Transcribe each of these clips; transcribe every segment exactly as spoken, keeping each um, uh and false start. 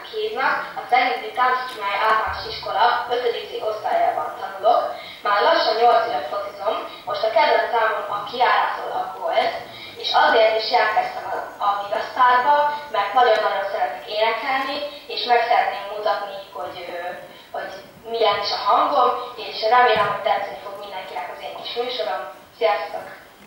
hívnak, a Ceglédi Táncsicsmány általános iskola ötödik osztályában tanulok. Már lassan nyolc évet focizom, most a kedvenc számom a kiállásról volt, és azért is jelentkeztem a, a Vigasztárba, mert nagyon-nagyon szeretnék énekelni, és meg szeretném mutatni, hogy, hogy milyen is a hangom, és remélem, hogy tetszeni fog mindenkinek az én kis műsorom. Sziasztok!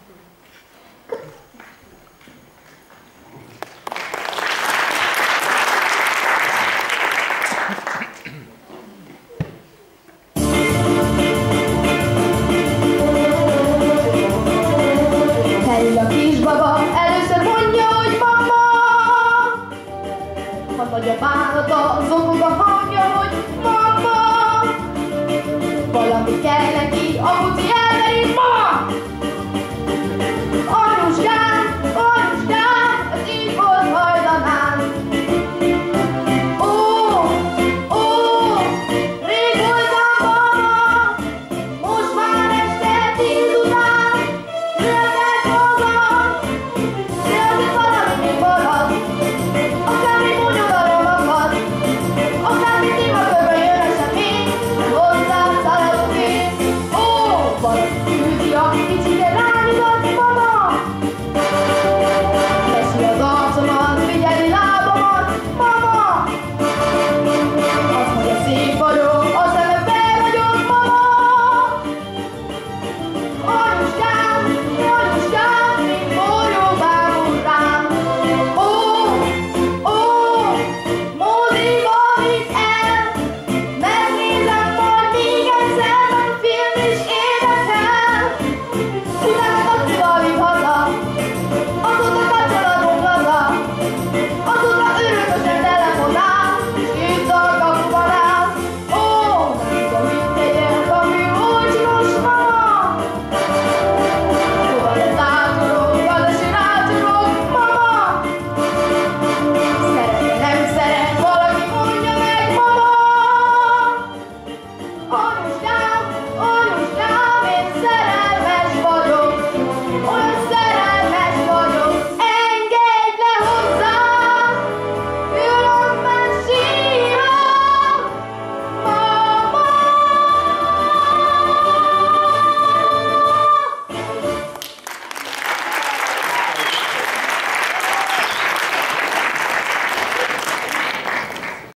A kisbaba először mondja, hogy mama. A nagyapának zokog a hangja, hogy mama. Valami kell neki, a buci elveri, mama.